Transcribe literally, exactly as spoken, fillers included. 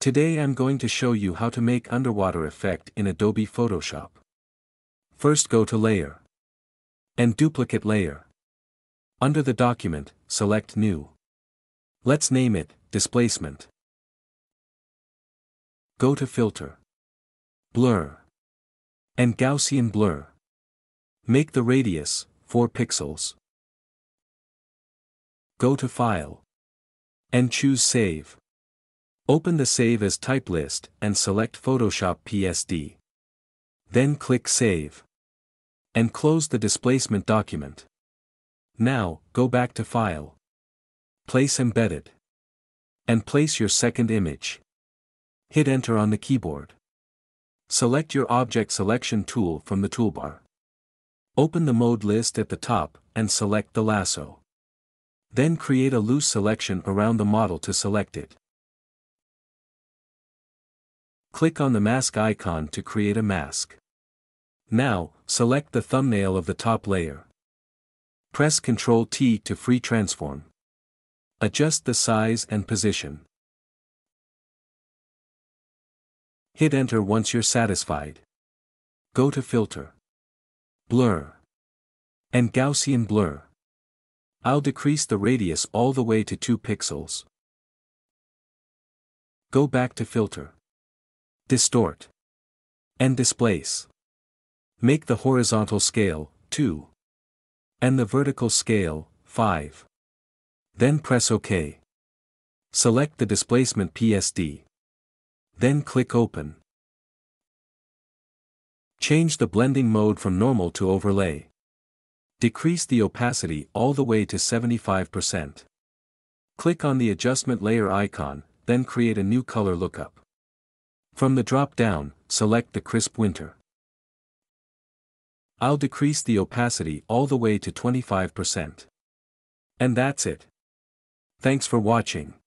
Today I'm going to show you how to make underwater effect in Adobe Photoshop. First go to Layer and Duplicate Layer. Under the document, select New. Let's name it Displacement. Go to Filter, Blur, and Gaussian Blur. Make the radius four pixels. Go to File and choose Save. Open the Save as Type list and select Photoshop P S D. Then click Save. And close the displacement document. Now, go back to File. Place Embedded. And place your second image. Hit Enter on the keyboard. Select your Object Selection tool from the toolbar. Open the Mode list at the top, and select the lasso. Then create a loose selection around the model to select it. Click on the mask icon to create a mask. Now, select the thumbnail of the top layer. Press control T to free transform. Adjust the size and position. Hit Enter once you're satisfied. Go to Filter, Blur, and Gaussian Blur. I'll decrease the radius all the way to two pixels. Go back to Filter, Distort, and Displace. Make the horizontal scale two, and the vertical scale five. Then press OK. Select the displacement P S D. Then click Open. Change the blending mode from normal to overlay. Decrease the opacity all the way to seventy-five percent. Click on the adjustment layer icon, then create a new color lookup. From the drop-down, select the crisp winter. I'll decrease the opacity all the way to twenty-five percent. And that's it. Thanks for watching.